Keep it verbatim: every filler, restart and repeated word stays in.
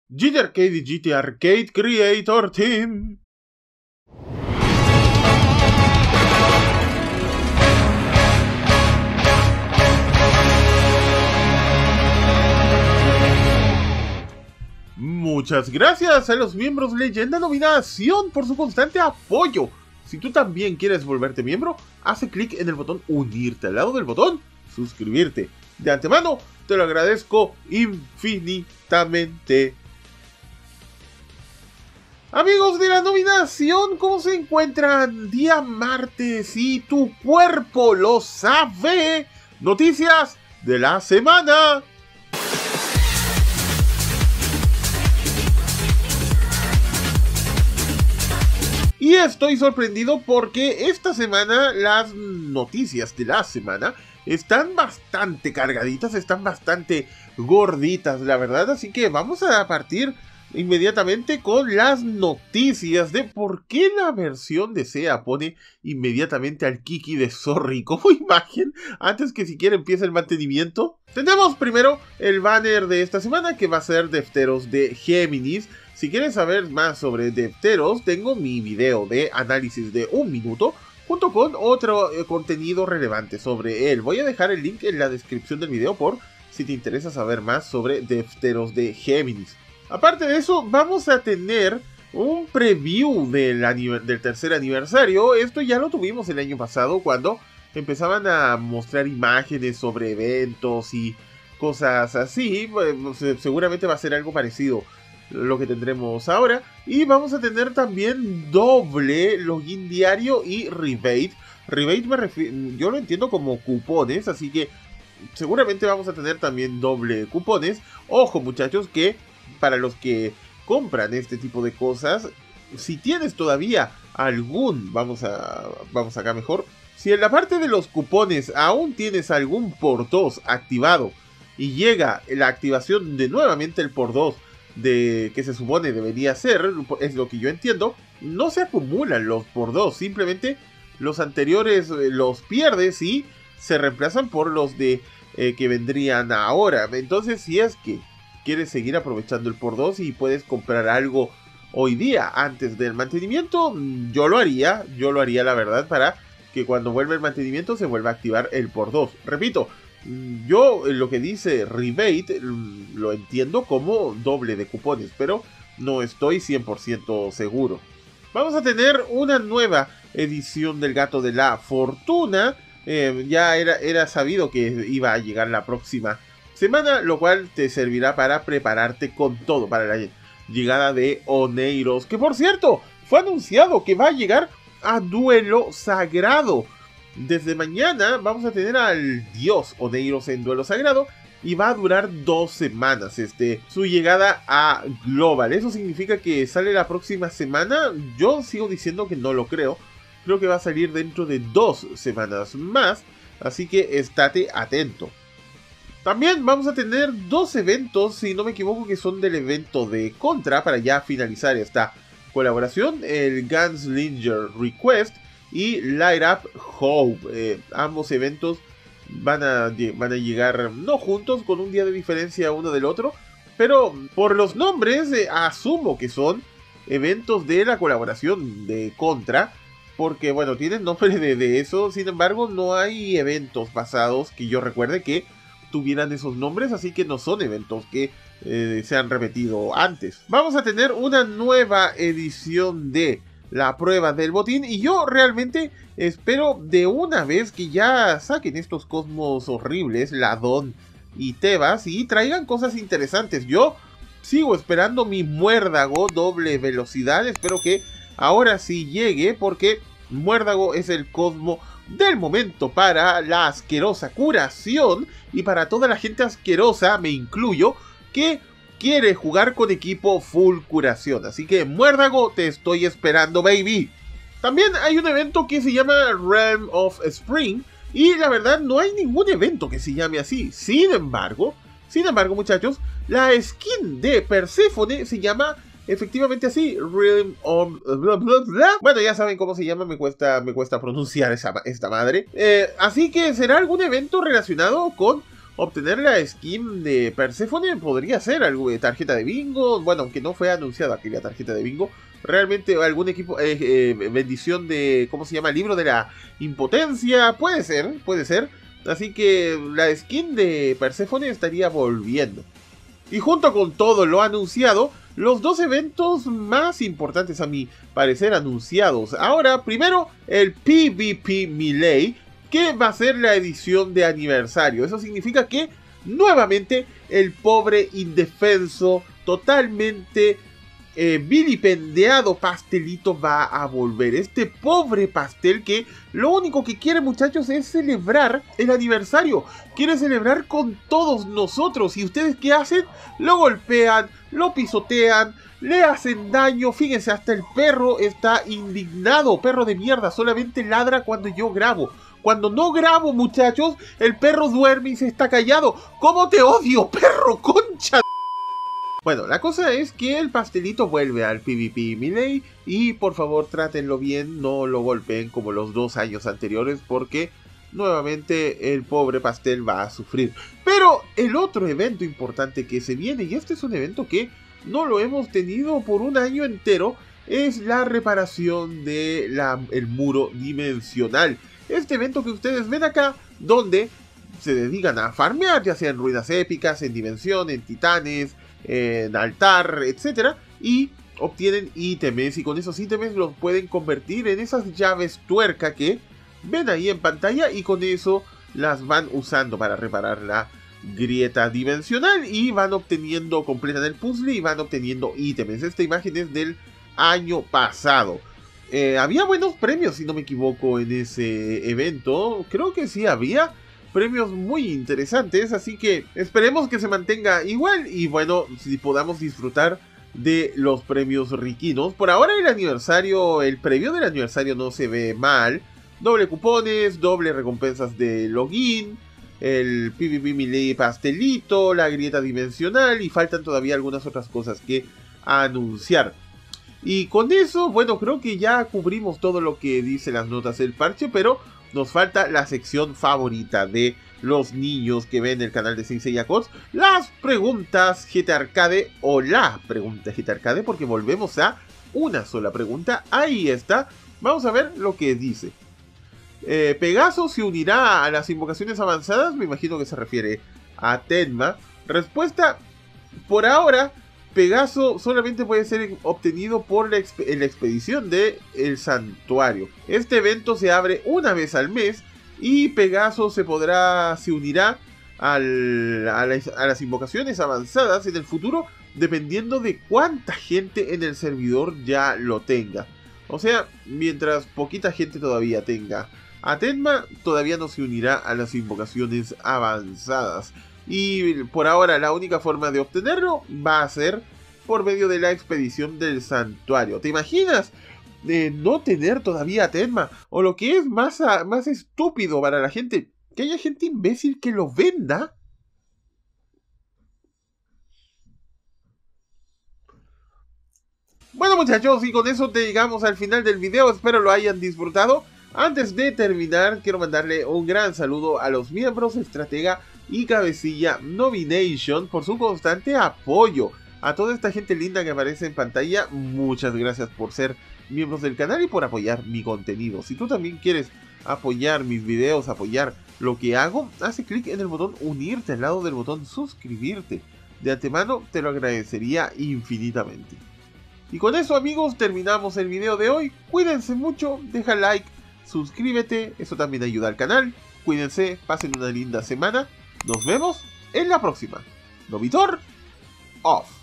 G T Arcade y G T Arcade Creator Team. Muchas gracias a los miembros Leyenda Nominación por su constante apoyo. Si tú también quieres volverte miembro, haz clic en el botón unirte al lado del botón suscribirte. De antemano, te lo agradezco infinitamente. Amigos de la nominación, ¿cómo se encuentran? Día martes y tu cuerpo lo sabe. Noticias de la semana. Y estoy sorprendido porque esta semana las noticias de la semana están bastante cargaditas, están bastante gorditas, la verdad. Así que vamos a partir inmediatamente con las noticias de por qué la versión de SEA pone inmediatamente al Kiki de Sorry como imagen antes que siquiera empiece el mantenimiento. Tenemos primero el banner de esta semana, que va a ser Defteros de Géminis. Si quieres saber más sobre Defteros, tengo mi video de análisis de un minuto junto con otro eh, contenido relevante sobre él. Voy a dejar el link en la descripción del video por si te interesa saber más sobre Defteros de Géminis. Aparte de eso, vamos a tener un preview del, del tercer aniversario. Esto ya lo tuvimos el año pasado cuando empezaban a mostrar imágenes sobre eventos y cosas así. Bueno, seguramente va a ser algo parecido lo que tendremos ahora. Y vamos a tener también doble login diario y rebate. Rebate me refiero, yo lo entiendo como cupones, así que seguramente vamos a tener también doble cupones. Ojo muchachos, que para los que compran este tipo de cosas, si tienes todavía algún, vamos a, vamos acá mejor, si en la parte de los cupones aún tienes algún por dos activado y llega la activación de nuevamente el por dos de que se supone debería ser, es lo que yo entiendo, no se acumulan los por dos, simplemente los anteriores los pierdes y se reemplazan por los de eh, que vendrían ahora. Entonces, si es que quieres seguir aprovechando el por dos y puedes comprar algo hoy día antes del mantenimiento, yo lo haría, yo lo haría la verdad, para que cuando vuelva el mantenimiento se vuelva a activar el por dos. Repito, yo lo que dice rebate lo entiendo como doble de cupones, pero no estoy cien por ciento seguro. Vamos a tener una nueva edición del Gato de la Fortuna. Eh, ya era, era sabido que iba a llegar la próxima semana, lo cual te servirá para prepararte con todo para la llegada de Oneiros, que por cierto fue anunciado que va a llegar a Duelo Sagrado. Desde mañana vamos a tener al dios Oneiros en Duelo Sagrado y va a durar dos semanas este, su llegada a Global. Eso significa que sale la próxima semana. Yo sigo diciendo que no lo creo. Creo que va a salir dentro de dos semanas más, así que estate atento. También vamos a tener dos eventos, si no me equivoco, que son del evento de Contra, para ya finalizar esta colaboración. El Gunslinger Request y Light Up Hope. Eh, ambos eventos van a, van a llegar no juntos, con un día de diferencia uno del otro, pero por los nombres eh, asumo que son eventos de la colaboración de Contra, porque bueno, tienen nombre de, de eso. Sin embargo, no hay eventos pasados que yo recuerde que tuvieran esos nombres, así que no son eventos que eh, se han repetido antes. Vamos a tener una nueva edición de la prueba del botín y yo realmente espero de una vez que ya saquen estos cosmos horribles, Ladón y Tebas, y traigan cosas interesantes. Yo sigo esperando mi Muérdago doble velocidad, espero que ahora sí llegue, porque Muérdago es el cosmo del momento para la asquerosa curación y para toda la gente asquerosa, me incluyo, que quiere jugar con equipo full curación. Así que Muérdago, te estoy esperando, baby. También hay un evento que se llama Realm of Spring y la verdad no hay ningún evento que se llame así. Sin embargo, sin embargo muchachos, la skin de Perséfone se llama efectivamente así, Realm of... Blah, blah, blah. Bueno, ya saben cómo se llama, me cuesta, me cuesta pronunciar esa, esta madre. Eh, así que será algún evento relacionado con obtener la skin de Persephone podría ser algo de tarjeta de bingo. Bueno, aunque no fue anunciada aquella tarjeta de bingo. Realmente algún equipo, eh, eh, bendición de, ¿cómo se llama? Libro de la impotencia. Puede ser, puede ser. Así que la skin de Persephone estaría volviendo. Y junto con todo lo anunciado, los dos eventos más importantes a mi parecer anunciados. Ahora, primero, el PvP Melee, que va a ser la edición de aniversario. Eso significa que, nuevamente, el pobre indefenso, totalmente eh, vilipendiado pastelito va a volver. Este pobre pastel que lo único que quiere, muchachos, es celebrar el aniversario. Quiere celebrar con todos nosotros. ¿Y ustedes qué hacen? Lo golpean, lo pisotean, le hacen daño. Fíjense, hasta el perro está indignado. Perro de mierda, solamente ladra cuando yo grabo. Cuando no grabo, muchachos, el perro duerme y se está callado. ¿Cómo te odio, perro, concha? Bueno, la cosa es que el pastelito vuelve al PvP Melee y por favor trátenlo bien, no lo golpeen como los dos años anteriores porque nuevamente el pobre pastel va a sufrir. Pero el otro evento importante que se viene, y este es un evento que no lo hemos tenido por un año entero, es la reparación del muro dimensional. Este evento que ustedes ven acá, donde se dedican a farmear, ya sea en ruinas épicas, en dimensión, en titanes, en altar, etcétera, y obtienen ítems, y con esos ítems los pueden convertir en esas llaves tuerca que ven ahí en pantalla, y con eso las van usando para reparar la grieta dimensional, y van obteniendo, completan el puzzle y van obteniendo ítems. Esta imagen es del año pasado. Eh, había buenos premios, si no me equivoco, en ese evento. Creo que sí había premios muy interesantes, así que esperemos que se mantenga igual y bueno, si podamos disfrutar de los premios riquinos. Por ahora el aniversario, el previo del aniversario no se ve mal. Doble cupones, doble recompensas de login, el PvP Melee pastelito, la grieta dimensional y faltan todavía algunas otras cosas que anunciar. Y con eso, bueno, creo que ya cubrimos todo lo que dice las notas del parche, pero nos falta la sección favorita de los niños que ven el canal de Saint Seiya Codes, las preguntas G T Arcade, o la pregunta G T Arcade, porque volvemos a una sola pregunta. Ahí está, vamos a ver lo que dice. Eh, Pegaso se unirá a las invocaciones avanzadas, me imagino que se refiere a Tenma. Respuesta, por ahora, Pegaso solamente puede ser obtenido por la, exp la expedición de El Santuario. Este evento se abre una vez al mes y Pegaso se podrá, se unirá al, a, las, a las invocaciones avanzadas en el futuro, dependiendo de cuánta gente en el servidor ya lo tenga. O sea, mientras poquita gente todavía tenga a Tenma, todavía no se unirá a las invocaciones avanzadas. Y por ahora la única forma de obtenerlo va a ser por medio de la expedición del santuario. ¿Te imaginas de no tener todavía a Tenma? O lo que es más, a, más estúpido para la gente, que haya gente imbécil que lo venda. Bueno, muchachos, y con eso llegamos al final del video. Espero lo hayan disfrutado. Antes de terminar, quiero mandarle un gran saludo a los miembros, estratega y cabecilla Nomination por su constante apoyo. A toda esta gente linda que aparece en pantalla, muchas gracias por ser miembros del canal y por apoyar mi contenido. Si tú también quieres apoyar mis videos, apoyar lo que hago, hace clic en el botón unirte al lado del botón suscribirte. De antemano te lo agradecería infinitamente. Y con eso, amigos, terminamos el video de hoy. Cuídense mucho, deja like, suscríbete, eso también ayuda al canal. Cuídense, pasen una linda semana. Nos vemos en la próxima. Novitor off.